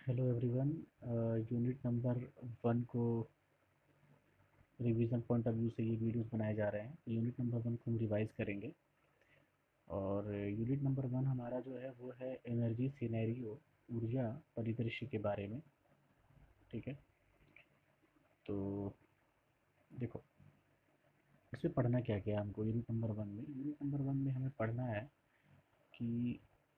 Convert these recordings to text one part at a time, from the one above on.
Hello everyone. Unit number 1 को revision point of view से ये वीडियोस बनाए जा रहे हैं। तो यूनिट नंबर 1 को हम रिवाइज करेंगे और यूनिट नंबर 1 हमारा जो है वो है एनर्जी सिनेरियो, ऊर्जा परिदृश्य के बारे में। ठीक है, तो देखो इसमें पढ़ना क्या क्या है हमको। यूनिट नंबर 1 में हमें पढ़ना है कि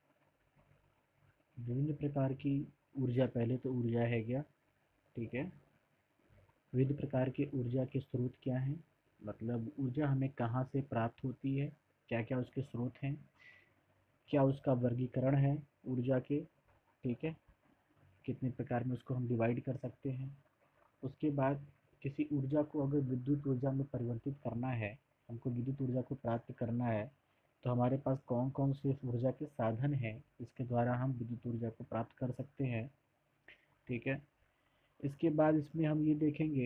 विभिन्न प्रकार की ऊर्जा, पहले तो ऊर्जा है क्या। ठीक है, विविध प्रकार के ऊर्जा के स्रोत क्या हैं, मतलब ऊर्जा हमें कहाँ से प्राप्त होती है, क्या क्या उसके स्रोत हैं, क्या उसका वर्गीकरण है ऊर्जा के। ठीक है, कितने प्रकार में उसको हम डिवाइड कर सकते हैं। उसके बाद किसी ऊर्जा को अगर विद्युत ऊर्जा में परिवर्तित करना है, हमको विद्युत ऊर्जा को प्राप्त करना है, तो हमारे पास कौन कौन से इस ऊर्जा के साधन हैं इसके द्वारा हम विद्युत ऊर्जा को प्राप्त कर सकते हैं। ठीक है, इसके बाद इसमें हम ये देखेंगे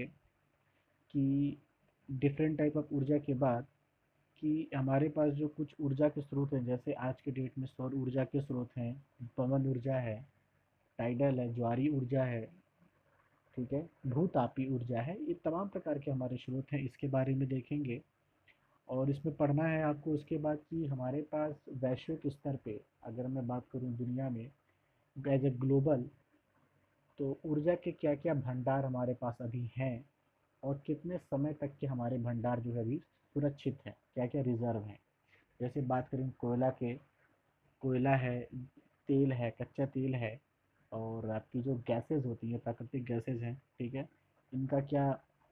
कि डिफरेंट टाइप ऑफ ऊर्जा के बाद कि हमारे पास जो कुछ ऊर्जा के स्रोत हैं, जैसे आज के डेट में सौर ऊर्जा के स्रोत हैं, पवन ऊर्जा है, टाइडल है, ज्वारीय ऊर्जा है। ठीक है, भूतापी ऊर्जा है। ये तमाम प्रकार के हमारे स्रोत हैं, इसके बारे में देखेंगे। और इसमें पढ़ना है आपको उसके बाद कि हमारे पास वैश्विक स्तर पे, अगर मैं बात करूं दुनिया में एज ए ग्लोबल, तो ऊर्जा के क्या क्या भंडार हमारे पास अभी हैं और कितने समय तक के हमारे भंडार जो है अभी सुरक्षित हैं, क्या क्या रिजर्व हैं। जैसे बात करें कोयला के, कोयला है, तेल है, कच्चा तेल है, और आपकी जो गैसेस होती हैं, प्राकृतिक गैसेस हैं। ठीक है, इनका क्या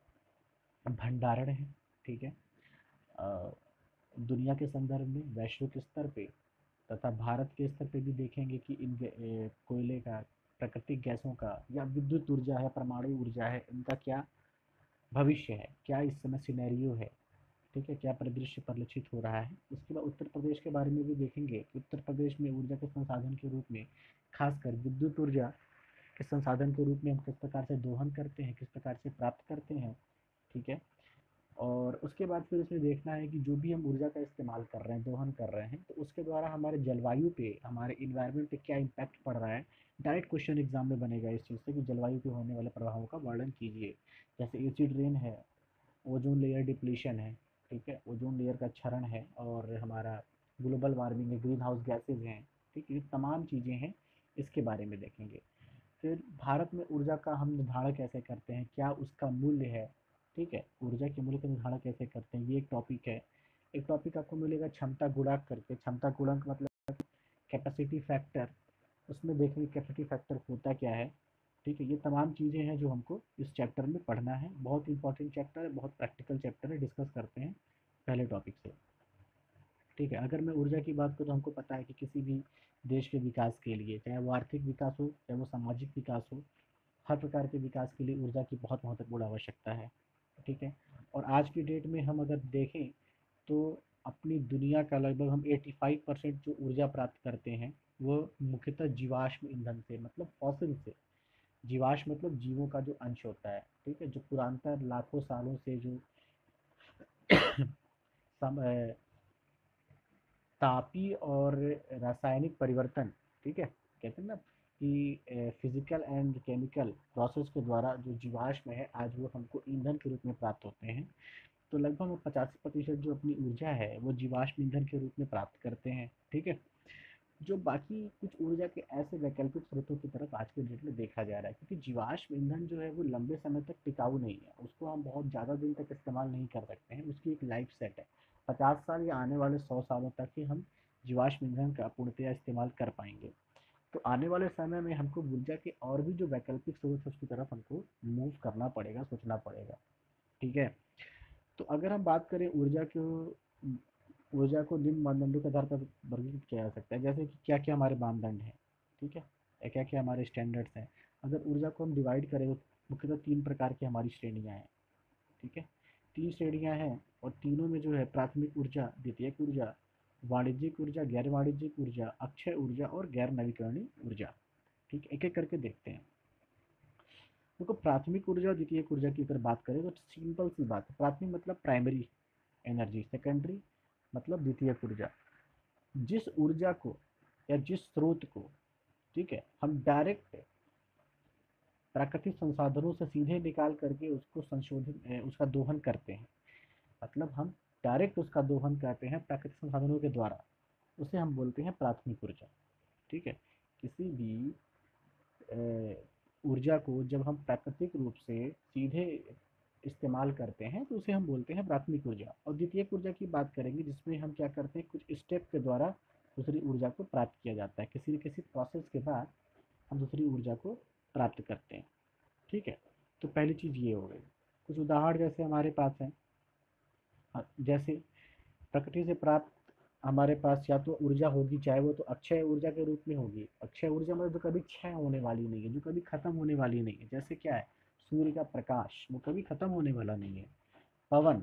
भंडारण है। ठीक है, अ, दुनिया के संदर्भ में वैश्विक स्तर पे तथा भारत के स्तर पे भी देखेंगे कि इन कोयले का, प्राकृतिक गैसों का, या विद्युत ऊर्जा है, परमाणु ऊर्जा है, इनका क्या भविष्य है, क्या इस समय सिनेरियो है। ठीक है, क्या परिदृश्य परिलक्षित हो रहा है। उसके बाद उत्तर प्रदेश के बारे में भी देखेंगे कि उत्तर प्रदेश में ऊर्जा के संसाधन के रूप में, खासकर विद्युत ऊर्जा के संसाधन के रूप में हम किस प्रकार से दोहन करते हैं, किस प्रकार से प्राप्त करते हैं। ठीक है, और उसके बाद फिर इसमें देखना है कि जो भी हम ऊर्जा का इस्तेमाल कर रहे हैं, दोहन कर रहे हैं, तो उसके द्वारा हमारे जलवायु पे, हमारे इन्वायरमेंट पे क्या इम्पैक्ट पड़ रहा है। डायरेक्ट क्वेश्चन एग्जाम में बनेगा इस चीज़ से कि जलवायु पे होने वाले प्रभावों का वर्णन कीजिए। जैसे एसिड रेन है, ओजोन लेयर डिप्लीशन है। ठीक है, ओजोन लेयर का क्षरण है, और हमारा ग्लोबल वार्मिंग है, ग्रीन हाउस गैसेज हैं। ठीक है, ये तमाम चीज़ें हैं, इसके बारे में देखेंगे। फिर भारत में ऊर्जा का हम निर्धारण कैसे करते हैं, क्या उसका मूल्य है। ठीक है, ऊर्जा के मूल्य का निर्धारण कैसे करते हैं, ये एक टॉपिक है। एक टॉपिक आपको मिलेगा क्षमता गुणक करके। क्षमता गुणक मतलब कैपेसिटी फैक्टर, उसमें देखेंगे कैपेसिटी फैक्टर होता क्या है। ठीक है, ये तमाम चीज़ें हैं जो हमको इस चैप्टर में पढ़ना है। बहुत इंपॉर्टेंट चैप्टर है, बहुत प्रैक्टिकल चैप्टर है। डिस्कस करते हैं पहले टॉपिक से। ठीक है, अगर मैं ऊर्जा की बात करूँ तो हमको पता है कि किसी भी देश के विकास के लिए, चाहे वो आर्थिक विकास हो, चाहे वो सामाजिक विकास हो, हर प्रकार के विकास के लिए ऊर्जा की बहुत महत्वपूर्ण आवश्यकता है। ठीक है, और आज की डेट में हम अगर देखें तो अपनी दुनिया का लगभग हम 85% जो ऊर्जा प्राप्त करते हैं वो मुख्यतः जीवाश्म ईंधन से, मतलब फॉसिल से। जीवाश्म मतलब जीवों का जो अंश होता है। ठीक है, जो पुरानतर लाखों सालों से जो सम, तापी और रासायनिक परिवर्तन, ठीक है, कहते हैं ना कि फिजिकल एंड केमिकल प्रोसेस के द्वारा जो जीवाश्म है आज वो हमको ईंधन के रूप में प्राप्त होते हैं। तो लगभग हम 85% जो अपनी ऊर्जा है वो जीवाश्म ईंधन के रूप में प्राप्त करते हैं। ठीक है, जो बाकी कुछ ऊर्जा के ऐसे वैकल्पिक स्रोतों की तरफ आज के डेट में देखा जा रहा है, क्योंकि जीवाश्म ईंधन जो है वो लंबे समय तक टिकाऊ नहीं है, उसको हम बहुत ज़्यादा दिन तक इस्तेमाल नहीं कर सकते हैं, उसकी एक लाइफ सेट है। 50 साल या आने वाले 100 सालों तक ही हम जीवाश्म ईंधन का पूर्णतया इस्तेमाल कर पाएंगे। तो आने वाले समय में हमको ऊर्जा के और भी जो वैकल्पिक स्रोत है उसकी तरफ हमको मूव करना पड़ेगा, सोचना पड़ेगा। ठीक है, तो अगर हम बात करें ऊर्जा को निम्न मानदंडों के आधार पर वर्गीकृत किया जा सकता है, जैसे कि क्या क्या हमारे मानदंड हैं। ठीक है, क्या क्या हमारे स्टैंडर्ड्स हैं। अगर ऊर्जा को हम डिवाइड करें तो मुख्यतः 3 प्रकार की हमारी श्रेणियाँ हैं। ठीक है, 3 श्रेणियाँ हैं, और तीनों में जो है प्राथमिक ऊर्जा, द्वितीयक ऊर्जा, वाणिज्यिक ऊर्जा, गैर वाणिज्यिक ऊर्जा, अक्षय ऊर्जा और गैर नवीकरणीय ऊर्जा। ठीक है, एक एक करके देखते हैं। देखो, प्राथमिक ऊर्जा और द्वितीयक ऊर्जा की अगर बात करें तो सिंपल सी बात है। प्राथमिक मतलब प्राइमरी एनर्जी, सेकेंडरी मतलब द्वितीयक ऊर्जा। जिस ऊर्जा को या जिस स्रोत को, ठीक है, हम डायरेक्ट प्राकृतिक संसाधनों से सीधे निकाल करके उसको उसका दोहन करते हैं। मतलब हम डायरेक्ट उसका दोहन करते हैं प्राकृतिक संसाधनों के द्वारा, उसे हम बोलते हैं प्राथमिक ऊर्जा। ठीक है। किसी भी ऊर्जा को जब हम प्राकृतिक रूप से सीधे इस्तेमाल करते हैं तो उसे हम बोलते हैं प्राथमिक ऊर्जा। और द्वितीयक ऊर्जा की बात करेंगे जिसमें हम क्या करते हैं, कुछ स्टेप के द्वारा दूसरी ऊर्जा को प्राप्त किया जाता है, किसी न किसी प्रोसेस के बाद हम दूसरी ऊर्जा को प्राप्त करते हैं। ठीक है। तो पहली चीज़ ये हो गई। कुछ उदाहरण जैसे हमारे पास हैं, जैसे प्रकृति से प्राप्त हमारे पास या तो ऊर्जा होगी, चाहे वो तो अक्षय ऊर्जा के रूप में होगी। अक्षय ऊर्जा मतलब जो कभी क्षय होने वाली नहीं है, जो कभी खत्म होने वाली नहीं है। जैसे क्या है, सूर्य का प्रकाश वो कभी खत्म होने वाला नहीं है। पवन,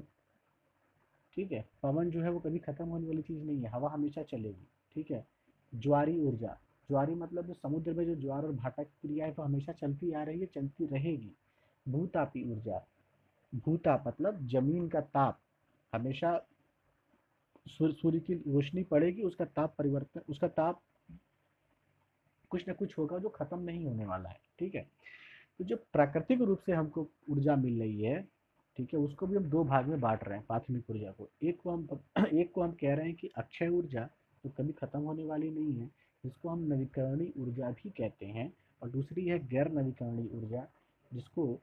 ठीक है, पवन जो है वो कभी खत्म होने वाली चीज़ नहीं है, हवा हमेशा चलेगी। ठीक है। ज्वारी ऊर्जा, ज्वारी मतलब जो समुद्र में जो ज्वार और भाटा की क्रिया है वो हमेशा चलती आ रही है, चलती रहेगी। भूतापी ऊर्जा, भूताप मतलब जमीन का ताप, हमेशा सूर्य की रोशनी पड़ेगी, उसका ताप परिवर्तन, उसका ताप कुछ ना कुछ होगा जो खत्म नहीं होने वाला है। ठीक है। तो जो प्राकृतिक रूप से हमको ऊर्जा मिल रही है, ठीक है, उसको भी हम दो भाग में बांट रहे हैं प्राथमिक ऊर्जा को। एक को हम एक को हम कह रहे हैं कि अक्षय ऊर्जा, जो कभी खत्म होने वाली नहीं है, जिसको हम नवीकरणीय ऊर्जा भी कहते हैं। और दूसरी है गैर नवीकरणीय ऊर्जा, जिसको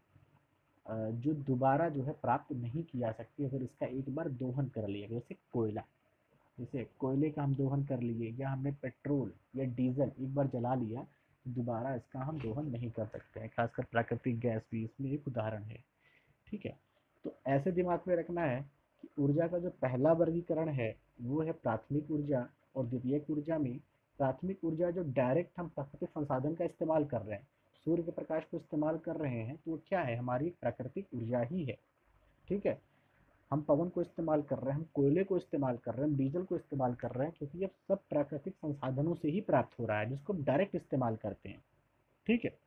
जो दोबारा जो है प्राप्त नहीं किया सकती अगर इसका एक बार दोहन कर लिया, जैसे कोयला। जैसे कोयले का हम दोहन कर लिए, या हमने पेट्रोल या डीजल एक बार जला लिया, तो दोबारा इसका हम दोहन नहीं कर सकते हैं। खासकर प्राकृतिक गैस भी इसमें एक उदाहरण है। ठीक है। तो ऐसे दिमाग में रखना है कि ऊर्जा का जो पहला वर्गीकरण है वो है प्राथमिक ऊर्जा। और द्वितीयक ऊर्जा में प्राथमिक ऊर्जा जो डायरेक्ट हम प्राकृतिक संसाधन का इस्तेमाल कर रहे हैं, सूर्य के प्रकाश को इस्तेमाल कर रहे हैं, तो वो क्या है, हमारी प्राकृतिक ऊर्जा ही है। ठीक है। हम पवन को इस्तेमाल कर रहे हैं, हम कोयले को इस्तेमाल कर रहे हैं, हम डीजल को इस्तेमाल कर रहे हैं, क्योंकि ये सब प्राकृतिक संसाधनों से ही प्राप्त हो रहा है, जिसको हम डायरेक्ट इस्तेमाल करते हैं। ठीक है।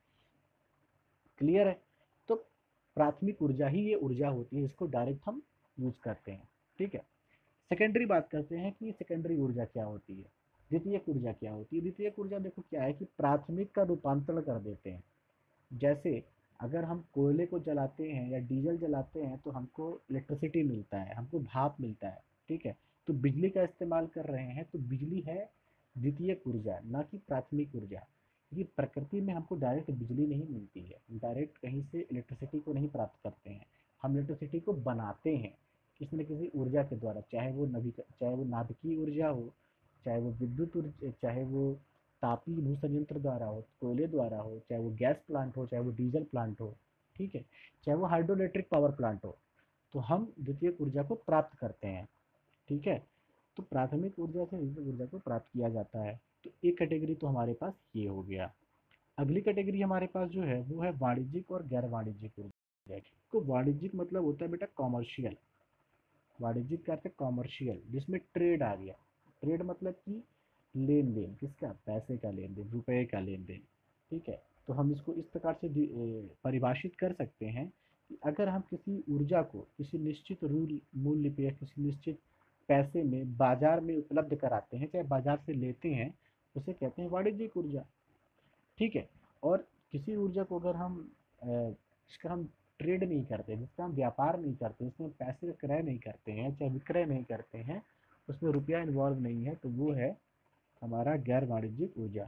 क्लियर है। तो प्राथमिक ऊर्जा ही ये ऊर्जा होती है जिसको डायरेक्ट हम यूज करते हैं। ठीक है। सेकेंडरी बात करते हैं कि सेकेंडरी ऊर्जा क्या होती है, द्वितीयक ऊर्जा क्या होती है। द्वितीयक ऊर्जा देखो क्या है कि प्राथमिक का रूपांतरण कर देते हैं। जैसे अगर हम कोयले को जलाते हैं या डीजल जलाते हैं तो हमको इलेक्ट्रिसिटी मिलता है, हमको भाप मिलता है। ठीक है। तो बिजली का इस्तेमाल कर रहे हैं तो बिजली है द्वितीयक ऊर्जा, ना कि प्राथमिक ऊर्जा। ये प्रकृति में हमको डायरेक्ट बिजली नहीं मिलती है, डायरेक्ट कहीं से इलेक्ट्रिसिटी को नहीं प्राप्त करते हैं। हम इलेक्ट्रिसिटी को बनाते हैं किसी न किसी ऊर्जा के द्वारा, चाहे वो नाभिकीय ऊर्जा हो, चाहे वो विद्युत ऊर्जा, चाहे वो तापीय भू संयंत्र द्वारा हो, कोयले द्वारा हो, चाहे वो गैस प्लांट हो, चाहे वो डीजल प्लांट हो। ठीक है। चाहे वो हाइड्रो इलेक्ट्रिक पावर प्लांट हो, तो हम द्वितीयक ऊर्जा को प्राप्त करते हैं। ठीक है। तो प्राथमिक ऊर्जा से द्वितीयक ऊर्जा को प्राप्त किया जाता है। तो एक कैटेगरी तो हमारे पास ये हो गया। अगली कैटेगरी हमारे पास जो है वो है वाणिज्यिक और गैर वाणिज्यिक ऊर्जा। तो वाणिज्यिक मतलब होता है बेटा कॉमर्शियल। वाणिज्यिक का अर्थ है कॉमर्शियल, जिसमें ट्रेड आ गया। ट्रेड मतलब कि लेन देन, किसका, पैसे का लेन देन, रुपए का लेन देन। ठीक है। तो हम इसको इस प्रकार से परिभाषित कर सकते हैं कि अगर हम किसी ऊर्जा को किसी निश्चित रूल मूल्य पे या किसी निश्चित पैसे में बाजार में उपलब्ध कराते हैं, चाहे बाजार से लेते हैं, उसे कहते हैं वाणिज्यिक ऊर्जा। ठीक है। और किसी ऊर्जा को अगर हम जिसका हम ट्रेड नहीं करते, जिसका हम व्यापार नहीं करते, जिसमें पैसे का क्रय नहीं करते हैं, चाहे विक्रय नहीं करते हैं, उसमें रुपया इन्वॉल्व नहीं है, तो वो है हमारा गैर वाणिज्यिक ऊर्जा।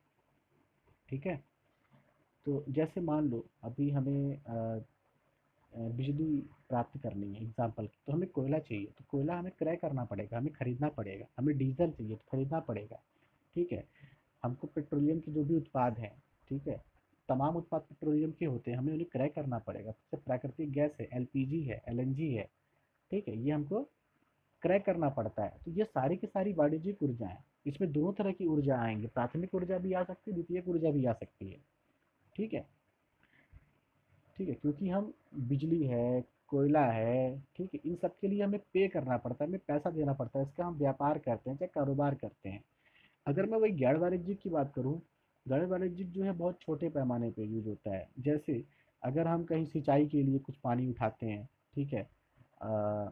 ठीक है। तो जैसे मान लो अभी हमें बिजली प्राप्त करनी है एग्जाम्पल, तो हमें कोयला चाहिए, तो कोयला हमें क्रय करना पड़ेगा, हमें खरीदना पड़ेगा। हमें डीजल चाहिए तो खरीदना पड़ेगा। ठीक है। हमको पेट्रोलियम के जो भी उत्पाद हैं, ठीक है, तमाम उत्पाद पेट्रोलियम के होते हैं, हमें उन्हें क्रय करना पड़ेगा। जैसे प्राकृतिक गैस है, एलपीजी है, एलएनजी है, ठीक है, ये हमको क्रय करना पड़ता है। तो ये सारी की सारी वाणिज्यिक ऊर्जा है। इसमें दोनों तरह की ऊर्जा आएंगे, प्राथमिक ऊर्जा भी आ सकती है, द्वितीयक ऊर्जा भी आ सकती है। ठीक है। ठीक है। क्योंकि हम बिजली है, कोयला है, ठीक है, इन सब के लिए हमें पे करना पड़ता है, हमें पैसा देना पड़ता है, इसका हम व्यापार करते हैं, चाहे कारोबार करते हैं। अगर मैं वही गैर वाणिज्यिक की बात करूँ, गैर वाणिज्यिक जो है बहुत छोटे पैमाने पे यूज होता है। जैसे अगर हम कहीं सिंचाई के लिए कुछ पानी उठाते हैं, ठीक है, अ,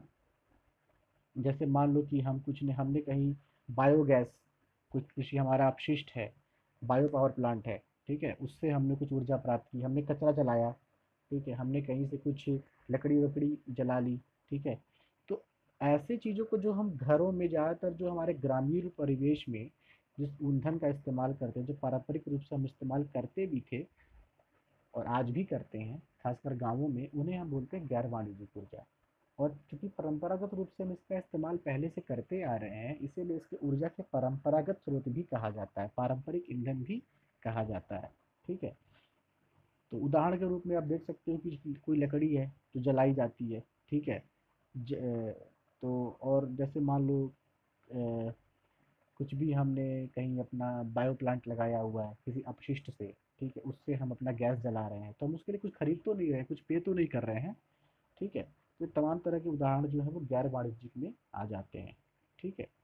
जैसे मान लो कि हम कुछ ने हमने कहीं बायोगैस, कुछ कृषि हमारा अपशिष्ट है, बायो पावर प्लांट है, ठीक है, उससे हमने कुछ ऊर्जा प्राप्त की, हमने कचरा जलाया, ठीक है, हमने कहीं से कुछ लकड़ी वकड़ी जला ली, ठीक है। तो ऐसे चीज़ों को जो हम घरों में ज़्यादातर जो हमारे ग्रामीण परिवेश में जिस ईंधन का इस्तेमाल करते हैं, जो पारंपरिक रूप से हम इस्तेमाल करते भी थे और आज भी करते हैं, खासकर गाँवों में, उन्हें हम बोलते हैं गैर वाणिज्यिक ऊर्जा। और चूंकि परंपरागत रूप से हम इसका इस्तेमाल पहले से करते आ रहे हैं, इसीलिए इसके ऊर्जा के परंपरागत स्रोत भी कहा जाता है, पारंपरिक ईंधन भी कहा जाता है, ठीक है। तो उदाहरण के रूप में आप देख सकते हो कि कोई लकड़ी है जो जलाई जाती है, ठीक है। ज, तो और जैसे मान लो अ, कुछ भी हमने कहीं अपना बायो प्लांट लगाया हुआ है किसी अपशिष्ट से, ठीक है, उससे हम अपना गैस जला रहे हैं, तो हम उसके लिए कुछ खरीद तो नहीं रहे हैं, कुछ पे तो नहीं कर रहे हैं, ठीक है। तो तमाम तरह के उदाहरण जो है वो गैर वाणिज्यिक में आ जाते हैं, ठीक है।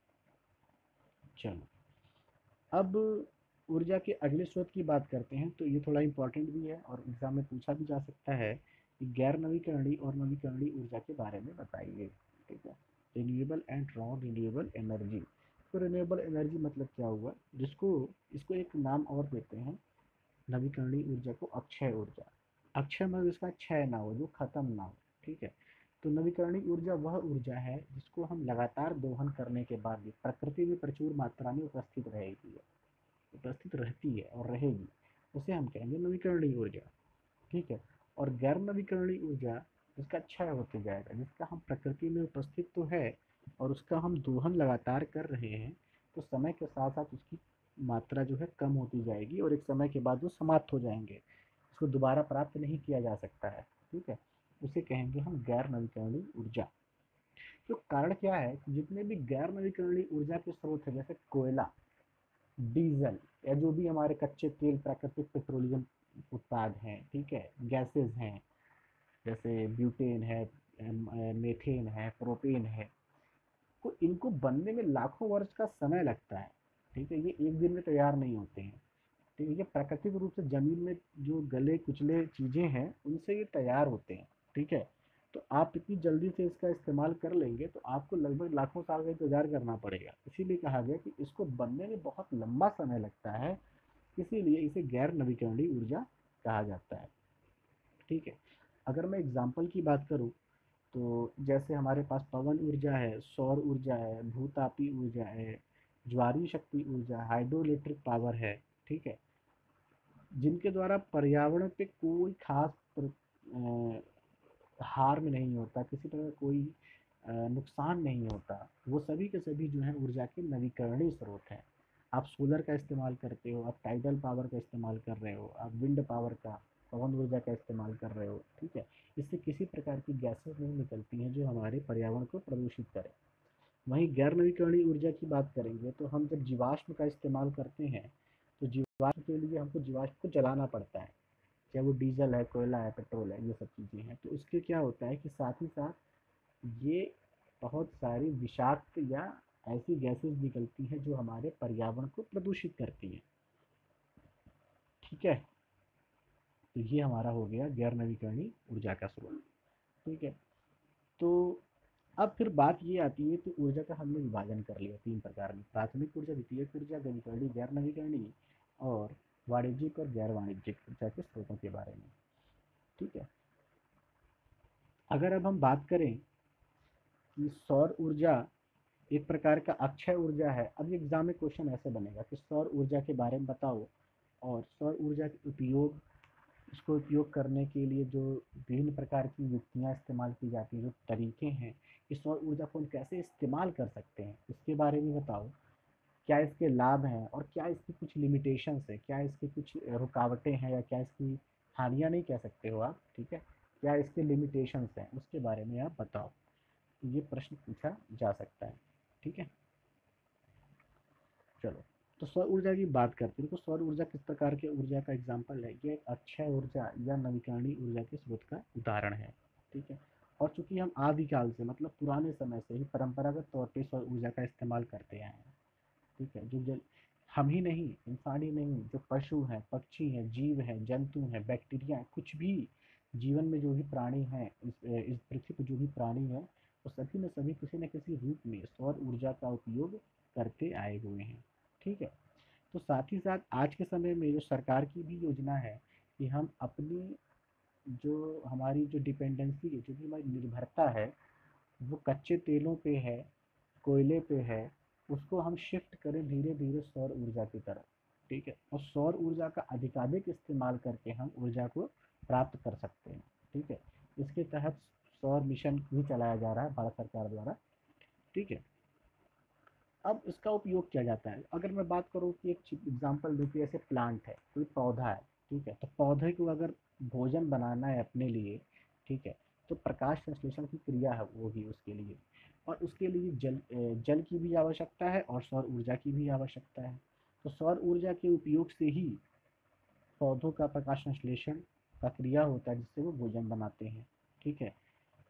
चलो, अब ऊर्जा के अगले स्रोत की बात करते हैं, तो ये थोड़ा इंपॉर्टेंट भी है और एग्जाम में पूछा भी जा सकता है कि गैर नवीकरणीय और नवीकरणीय ऊर्जा के बारे में बताइए, ठीक है। Renewable and non renewable energy. तो रिन्यूएबल एनर्जी मतलब क्या हुआ, जिसको इसको एक नाम और देते हैं, नवीकरणीय ऊर्जा को अक्षय ऊर्जा। अक्षय मतलब इसका क्षय ना हो, जो खत्म ना हो, ठीक है। तो नवीकरणीय ऊर्जा वह ऊर्जा है जिसको हम लगातार दोहन करने के बाद भी प्रकृति में प्रचुर मात्रा में उपस्थित रहेगी, उपस्थित रहती है और रहेगी, उसे हम कहेंगे नवीकरणीय ऊर्जा, ठीक है। और गैर नवीकरणीय ऊर्जा जिसका क्षय होते जाएगा, जिसका हम प्रकृति में उपस्थित तो है और उसका हम दोहन लगातार कर रहे हैं, तो समय के साथ साथ उसकी मात्रा जो है कम होती जाएगी और एक समय के बाद वो समाप्त हो जाएंगे, इसको दोबारा प्राप्त नहीं किया जा सकता है, ठीक है। उसे कहेंगे हम गैर नवीकरणीय ऊर्जा। तो कारण क्या है कि जितने भी गैर नवीकरणीय ऊर्जा के स्रोत है, जैसे कोयला, डीजल, या जो भी हमारे कच्चे तेल प्राकृतिक पेट्रोलियम उत्पाद हैं, ठीक है, गैसेस हैं, जैसे ब्यूटेन है, मेथेन है, प्रोपेन है, को इनको बनने में लाखों वर्ष का समय लगता है, ठीक है। ये एक दिन में तैयार नहीं होते हैं, ठीक है। ये प्राकृतिक रूप से जमीन में जो गले कुचले चीज़ें हैं उनसे ये तैयार होते हैं, ठीक है। तो आप इतनी जल्दी से इसका इस्तेमाल कर लेंगे तो आपको लगभग लाखों साल का इंतजार करना पड़ेगा, इसीलिए कहा गया कि इसको बनने में बहुत लंबा समय लगता है, इसीलिए इसे गैर नवीकरणीय ऊर्जा कहा जाता है, ठीक है। अगर मैं एग्जाम्पल की बात करूँ, तो जैसे हमारे पास पवन ऊर्जा है, सौर ऊर्जा है, भूतापी ऊर्जा है, ज्वारीय शक्ति ऊर्जा, हाइड्रो इलेक्ट्रिक पावर है, ठीक है, जिनके द्वारा पर्यावरण पे कोई खास हार्म नहीं होता, किसी तरह कोई नुकसान नहीं होता, वो सभी के सभी जो है ऊर्जा के नवीकरणीय स्रोत हैं। आप सोलर का इस्तेमाल करते हो, आप टाइडल पावर का इस्तेमाल कर रहे हो, आप विंड पावर का, पवन ऊर्जा का इस्तेमाल कर रहे हो, ठीक है। इससे किसी प्रकार की गैसेस नहीं निकलती हैं जो हमारे पर्यावरण को प्रदूषित करें। वहीं गैर नवीकरणीय ऊर्जा की बात करेंगे तो हम जब जीवाश्म का इस्तेमाल करते हैं, तो जीवाश्म के लिए हमको जीवाश्म को जलाना पड़ता है, चाहे वो डीजल है, कोयला है, पेट्रोल है, ये सब चीज़ें हैं। तो उसके क्या होता है कि साथ ही साथ ये बहुत सारी विषाक्त या ऐसी गैसेस निकलती हैं जो हमारे पर्यावरण को प्रदूषित करती हैं, ठीक है। तो ये हमारा हो गया गैर नवीकरणीय ऊर्जा का स्रोत, ठीक है। तो अब फिर बात ये आती है, तो ऊर्जा का हमने विभाजन कर लिया तीन प्रकार में, प्राथमिक ऊर्जा, द्वितीयक ऊर्जा, नवीकरणीय, गैर नवीकरणीय, और वाणिज्यिक और गैर वाणिज्यिक ऊर्जा के स्रोतों के बारे में, ठीक है। अगर अब हम बात करें कि सौर ऊर्जा एक प्रकार का अक्षय ऊर्जा है, अब एग्जाम में क्वेश्चन ऐसे बनेगा कि सौर ऊर्जा के बारे में बताओ, और सौर ऊर्जा के उपयोग, इसको उपयोग करने के लिए जो विभिन्न प्रकार की युक्तियाँ इस्तेमाल की जाती हैं, जो तरीके हैं, इस सौर ऊर्जा को हम कैसे इस्तेमाल कर सकते हैं, इसके बारे में बताओ। क्या इसके लाभ हैं और क्या इसकी कुछ लिमिटेशंस है, क्या इसकी कुछ रुकावटें हैं, या क्या इसकी हानियाँ नहीं कह सकते हो आप, ठीक है, क्या इसके लिमिटेशंस हैं, उसके बारे में आप बताओ। तो ये प्रश्न पूछा जा सकता है, ठीक है। चलो, तो सौर ऊर्जा की बात करते हैं। तो सौर ऊर्जा किस प्रकार के ऊर्जा का एग्जाम्पल है, ये एक अक्षय ऊर्जा या नवीकरणीय ऊर्जा के स्रोत का उदाहरण है, ठीक है। और चूंकि हम आदिकाल से, मतलब पुराने समय से ही परंपरागत तौर पे सौर ऊर्जा का इस्तेमाल करते आए हैं, ठीक है। जो जल हम ही नहीं, इंसान ही नहीं, जो पशु हैं, पक्षी हैं, जीव हैं, जंतु हैं, बैक्टीरिया हैं, कुछ भी जीवन में जो भी प्राणी हैं, इस पृथ्वी पर जो भी प्राणी हैं, वो सभी में सभी किसी न किसी रूप में सौर ऊर्जा का उपयोग करते आए हुए हैं, ठीक है। तो साथ ही साथ आज के समय में जो सरकार की भी योजना है कि हम अपनी जो हमारी जो डिपेंडेंसी है, जो भी हमारी निर्भरता है, वो कच्चे तेलों पे है, कोयले पे है, उसको हम शिफ्ट करें धीरे धीरे सौर ऊर्जा की तरफ। ठीक है, और सौर ऊर्जा का अधिकाधिक इस्तेमाल करके हम ऊर्जा को प्राप्त कर सकते हैं। ठीक है, इसके तहत सौर मिशन भी चलाया जा रहा है भारत सरकार द्वारा। ठीक है, अब इसका उपयोग किया जाता है। अगर मैं बात करूँ कि एक एग्जांपल दूँ कि ऐसे प्लांट है, कोई पौधा है, ठीक है, तो पौधे को अगर भोजन बनाना है अपने लिए, ठीक है, तो प्रकाश संश्लेषण की क्रिया है वो भी उसके लिए, और उसके लिए जल की भी आवश्यकता है और सौर ऊर्जा की भी आवश्यकता है। तो सौर ऊर्जा के उपयोग से ही पौधों का प्रकाश संश्लेषण का क्रिया होता है जिससे वो भोजन बनाते हैं। ठीक है,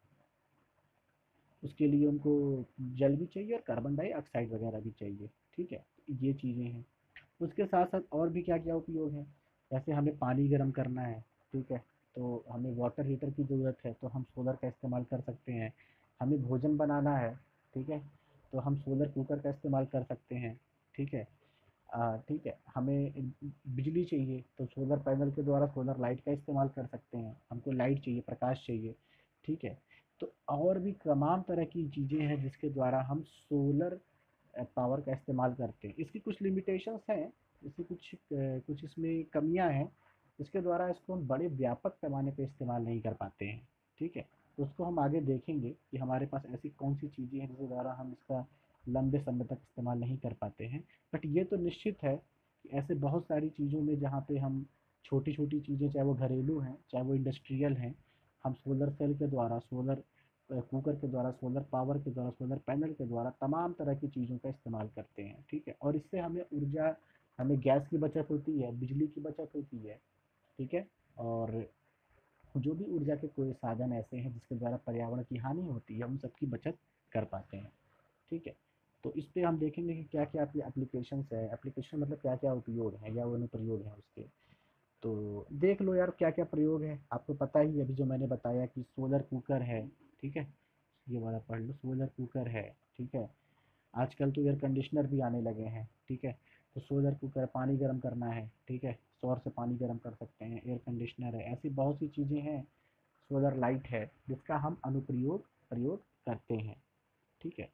उसके लिए उनको जल भी चाहिए और कार्बन डाइऑक्साइड वगैरह भी चाहिए। ठीक है, ये चीज़ें हैं। उसके साथ साथ और भी क्या क्या उपयोग है, जैसे हमें पानी गर्म करना है, ठीक है, तो हमें वाटर हीटर की ज़रूरत है तो हम सोलर का इस्तेमाल कर सकते हैं। हमें भोजन बनाना है, ठीक है, तो हम सोलर कुकर का इस्तेमाल कर सकते हैं। ठीक है, ठीक है, हमें बिजली चाहिए तो सोलर पैनल के द्वारा सोलर लाइट का इस्तेमाल कर सकते हैं। हमको लाइट चाहिए, प्रकाश चाहिए। ठीक है, तो और भी तमाम तरह की चीज़ें हैं जिसके द्वारा हम सोलर पावर का इस्तेमाल करते हैं। इसकी कुछ लिमिटेशंस हैं, जैसे कुछ इसमें कमियां हैं, इसके द्वारा इसको हम बड़े व्यापक पैमाने पे इस्तेमाल नहीं कर पाते हैं। ठीक है, तो उसको हम आगे देखेंगे कि हमारे पास ऐसी कौन सी चीज़ें हैं जिसके द्वारा हम इसका लंबे समय तक इस्तेमाल नहीं कर पाते हैं। बट ये तो निश्चित है कि ऐसे बहुत सारी चीज़ों में जहाँ पे हम छोटी छोटी चीज़ें, चाहे वो घरेलू हैं चाहे वो इंडस्ट्रियल हैं, हम सोलर सेल के द्वारा, सोलर कुकर के द्वारा, सोलर पावर के द्वारा, सोलर पैनल के द्वारा तमाम तरह की चीज़ों का इस्तेमाल करते हैं। ठीक है, और इससे हमें ऊर्जा, हमें गैस की बचत होती है, बिजली की बचत होती है। ठीक है, और जो भी ऊर्जा के कोई साधन ऐसे हैं जिसके द्वारा पर्यावरण की हानि होती है, उन सबकी बचत कर पाते हैं। ठीक है, तो इस पे हम देखेंगे कि क्या क्या एप्लीकेशंस है, एप्लीकेशन मतलब क्या क्या उपयोग हैं या वो अनुप्रयोग हैं उसके। तो देख लो यार क्या क्या प्रयोग है, आपको पता ही है अभी जो मैंने बताया कि सोलर कुकर है। ठीक है, ये वाला पढ़ लो, सोलर कुकर है। ठीक है, आजकल तो एयर कंडीशनर भी आने लगे हैं। ठीक है, तो सोलर कुकर, पानी गर्म करना है, ठीक है, सौर से पानी गर्म कर सकते हैं, एयर कंडीशनर है, ऐसी बहुत सी चीज़ें हैं। सोलर लाइट है जिसका हम अनुप्रयोग प्रयोग करते हैं। ठीक है,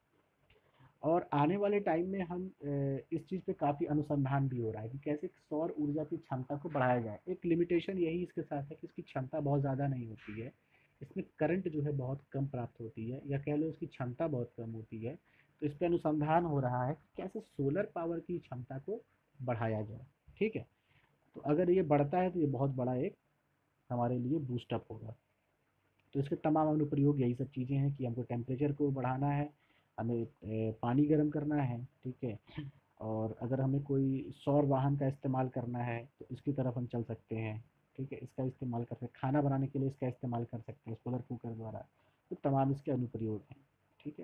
और आने वाले टाइम में हम इस चीज़ पे काफ़ी अनुसंधान भी हो रहा है कि कैसे सौर ऊर्जा की क्षमता को बढ़ाया जाए। एक लिमिटेशन यही इसके साथ है कि इसकी क्षमता बहुत ज़्यादा नहीं होती है, इसमें करंट जो है बहुत कम प्राप्त होती है, या कह लो इसकी क्षमता बहुत कम होती है। तो इस पे अनुसंधान हो रहा है कि कैसे सोलर पावर की क्षमता को बढ़ाया जाए। ठीक है, तो अगर ये बढ़ता है तो ये बहुत बड़ा एक हमारे लिए बूस्टअप होगा। तो इसके तमाम अनुप्रयोग यही सब चीज़ें हैं कि हमको टेम्परेचर को बढ़ाना है, हमें पानी गर्म करना है। ठीक है, और अगर हमें कोई सौर वाहन का इस्तेमाल करना है तो इसकी तरफ हम चल सकते हैं। ठीक है, इसका इस्तेमाल कर सकते हैं, खाना बनाने के लिए इसका इस्तेमाल कर सकते हैं सोलर कुकर द्वारा। तो तमाम इसके अनुप्रयोग हैं। ठीक है,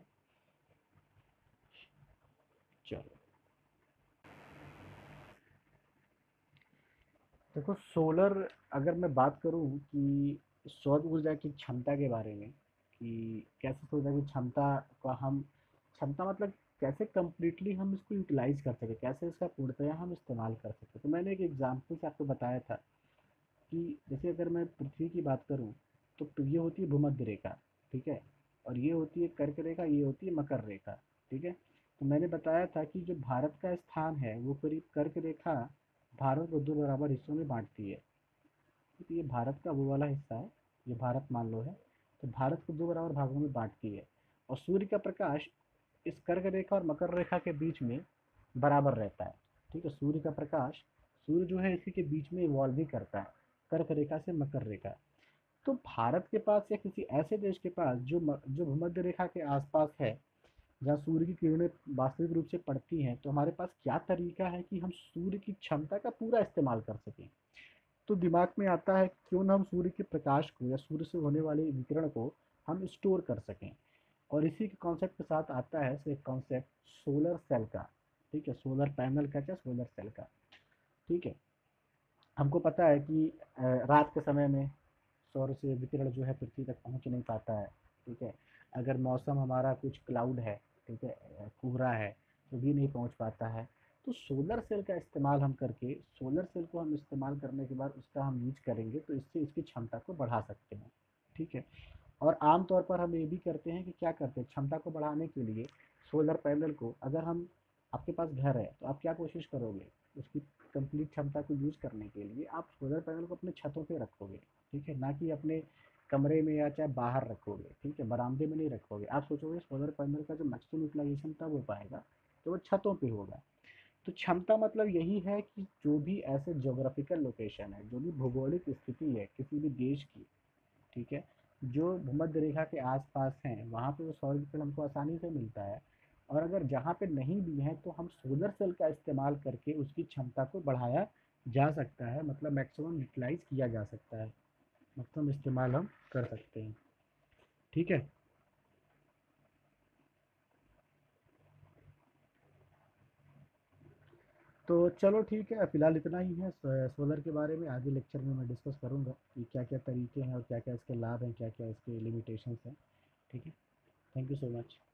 चलो, देखो सोलर, अगर मैं बात करूं कि सौर ऊर्जा की क्षमता के बारे में, कि कैसे सौर ऊर्जा की क्षमता का हम, क्षमता मतलब कैसे कंप्लीटली हम इसको यूटिलाइज कर सकें, कैसे इसका पूर्णतया हम इस्तेमाल कर सकें। तो मैंने एक एग्जांपल से आपको बताया था कि जैसे अगर मैं पृथ्वी की बात करूं तो ये होती है भूमध्य रेखा। ठीक है, और ये होती है कर्क रेखा, ये होती है मकर रेखा। ठीक है, तो मैंने बताया था कि जो भारत का स्थान है वो करीब कर्क रेखा भारत को दो बराबर हिस्सों में बांटती है। क्योंकि ये भारत का वो वाला हिस्सा है, ये भारत मान लो है, तो भारत को दो बराबर भागों में बांटती है। और सूर्य का प्रकाश इस कर्क रेखा और मकर रेखा के बीच में बराबर रहता है। ठीक है, सूर्य का प्रकाश, सूर्य जो है इसी के बीच में इवॉल्व भी करता है, कर्क रेखा से मकर रेखा। तो भारत के पास या किसी ऐसे देश के पास जो भूमध्य रेखा के आसपास है, जहाँ सूर्य की किरणें वास्तविक रूप से पड़ती हैं, तो हमारे पास क्या तरीका है कि हम सूर्य की क्षमता का पूरा इस्तेमाल कर सकें। तो दिमाग में आता है कि क्यों ना हम सूर्य के प्रकाश को या सूर्य से होने वाले विकिरण को हम स्टोर कर सकें। और इसी के कॉन्सेप्ट के साथ आता है एक कॉन्सेप्ट सोलर सेल का। ठीक है, सोलर पैनल का या सोलर सेल का। ठीक है, हमको पता है कि रात के समय में सौर से विकिरण जो है पृथ्वी तक पहुंच नहीं पाता है। ठीक है, अगर मौसम हमारा कुछ क्लाउड है, ठीक है, कोहरा है, तो भी नहीं पहुंच पाता है। तो सोलर सेल का इस्तेमाल हम करके, सोलर सेल को हम इस्तेमाल करने के बाद उसका हम यूज करेंगे तो इससे इसकी क्षमता को बढ़ा सकते हैं। ठीक है। और आम तौर पर हम ये भी करते हैं कि क्या करते हैं, क्षमता को बढ़ाने के लिए सोलर पैनल को, अगर हम, आपके पास घर है तो आप क्या कोशिश करोगे, उसकी कंप्लीट क्षमता को यूज करने के लिए आप सोलर पैनल को अपने छतों पे रखोगे। ठीक है, ना कि अपने कमरे में या चाहे बाहर रखोगे। ठीक है, बरामदे में नहीं रखोगे। आप सोचोगे सोलर पैनल का जो मैक्सिमम यूटिलाइजेशन तब हो पाएगा तो वो छतों पे होगा। तो क्षमता मतलब यही है कि जो भी ऐसे ज्योग्राफिकल लोकेशन है, जो भी भौगोलिक स्थिति है किसी भी देश की, ठीक है, जो भूमध्य रेखा के आसपास हैं वहाँ पे वो सौर विकिरण हमको आसानी से मिलता है। और अगर जहाँ पे नहीं भी है तो हम सोलर सेल का इस्तेमाल करके उसकी क्षमता को बढ़ाया जा सकता है, मतलब मैक्सिमम यूटिलाइज किया जा सकता है, मैक्सिमम इस्तेमाल हम कर सकते हैं। ठीक है। तो चलो ठीक है, फिलहाल इतना ही है सोलर के बारे में। आगे लेक्चर में मैं डिस्कस करूँगा कि क्या क्या तरीके हैं और क्या क्या इसके लाभ हैं, क्या क्या इसके लिमिटेशंस हैं। ठीक है। Thank you so much.